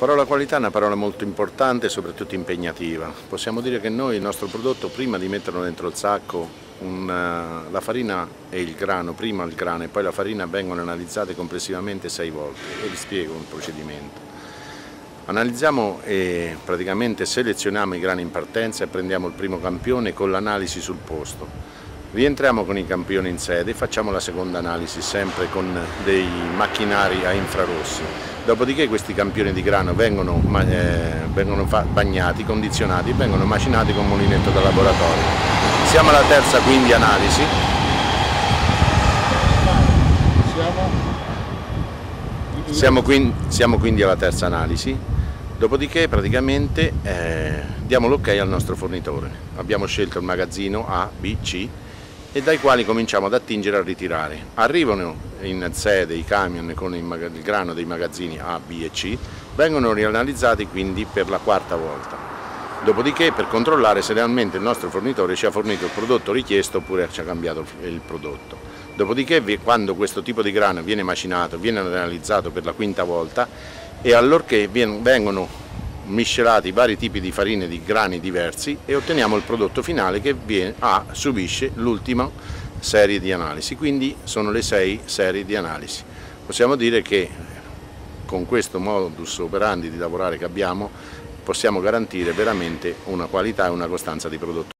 parola qualità è una parola molto importante e soprattutto impegnativa. Possiamo dire che noi il nostro prodotto, prima di metterlo dentro il sacco, la farina e il grano, prima il grano e poi la farina vengono analizzate complessivamente 6 volte e vi spiego il procedimento. Analizziamo e praticamente selezioniamo i grani in partenza e prendiamo il primo campione con l'analisi sul posto. Rientriamo con i campioni in sede e facciamo la seconda analisi sempre con dei macchinari a infrarossi. Dopodiché questi campioni di grano vengono bagnati, condizionati e vengono macinati con mulinetto da laboratorio. Siamo alla terza quindi analisi. Siamo quindi alla terza analisi, dopodiché praticamente diamo l'ok al nostro fornitore. Abbiamo scelto il magazzino A, B, C e dai quali cominciamo ad attingere e a ritirare. Arrivano in sede i camion con il grano dei magazzini A, B e C, vengono rianalizzati quindi per la quarta volta. Dopodiché per controllare se realmente il nostro fornitore ci ha fornito il prodotto richiesto oppure ci ha cambiato il prodotto. Dopodiché quando questo tipo di grano viene macinato, viene analizzato per la quinta volta e allorché vengono miscelati i vari tipi di farine di grani diversi e otteniamo il prodotto finale che subisce l'ultima serie di analisi, quindi sono le 6 serie di analisi. Possiamo dire che con questo modus operandi di lavorare che abbiamo possiamo garantire veramente una qualità e una costanza di prodotto.